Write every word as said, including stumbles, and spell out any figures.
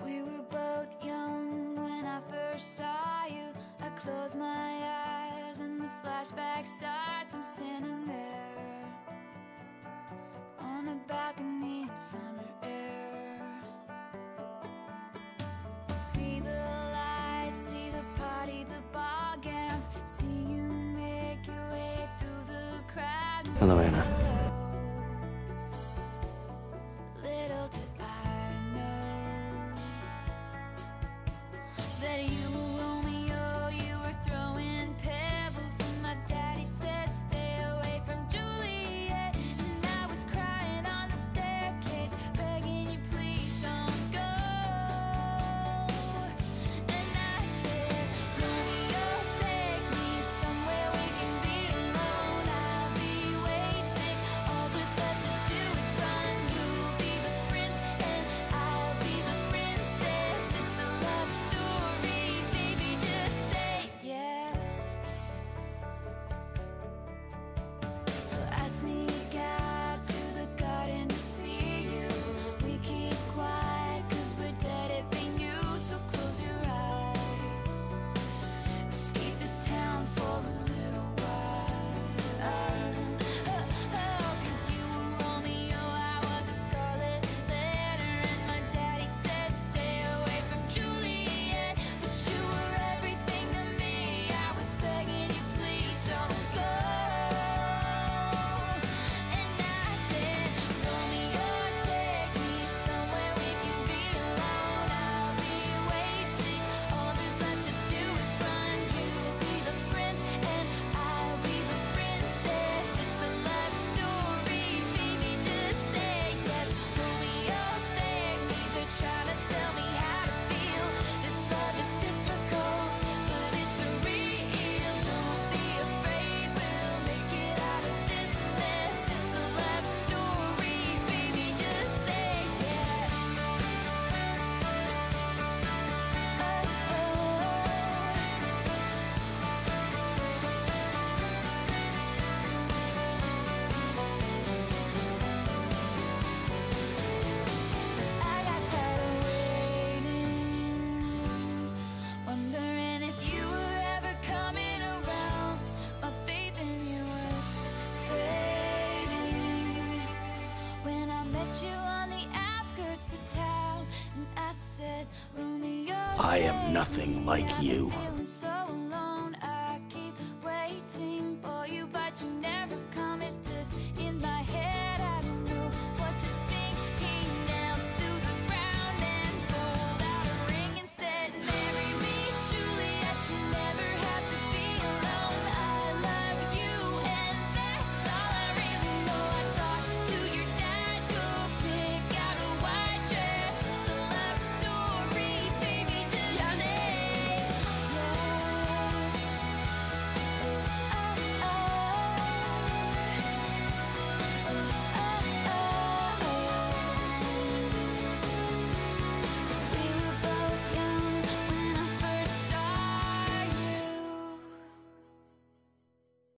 We were both young when I first saw you. I close my eyes and the flashback starts. I'm standing there on a balcony in summer air. See the lights, see the party, the ball gowns. See you make your way through the crowd. Hello, Anna. Little did I know that you were Romeo, you were throwing pebbles, and my daddy said stay away from Juliet, and I was crying on the staircase, begging you please don't go. And I said, Romeo, take me somewhere we can be alone. I'll be waiting, all there's left to do is run. You'll be the prince and I'll be the princess. It's a love story, baby, just say yes. So I sneak out to the garden to see you. We keep quiet cause we're dead if they knew. So close your eyes, escape this town for a little while. Oh, oh, cause you were Romeo, I was a scarlet letter, and my daddy said stay away from Juliet, but you were everything to me. I was begging you please don't go. And I said, Romeo, take me somewhere we can be alone. I'll be waiting, all there's left to do is run. You'll be the prince and I'll be the princess. It's a love story, baby, just say yes. Romeo, save me, they're trying to tell me how to feel. This love is difficult, but it's real. Don't be afraid, we'll make it out of this mess. It's a love story, baby, just say yes. I got tired of waiting, wondering if you were ever coming around. My faith in you was fading when I met you on the outskirts of town, and I said, Romeo, I am save nothing me, like I've been you. feeling so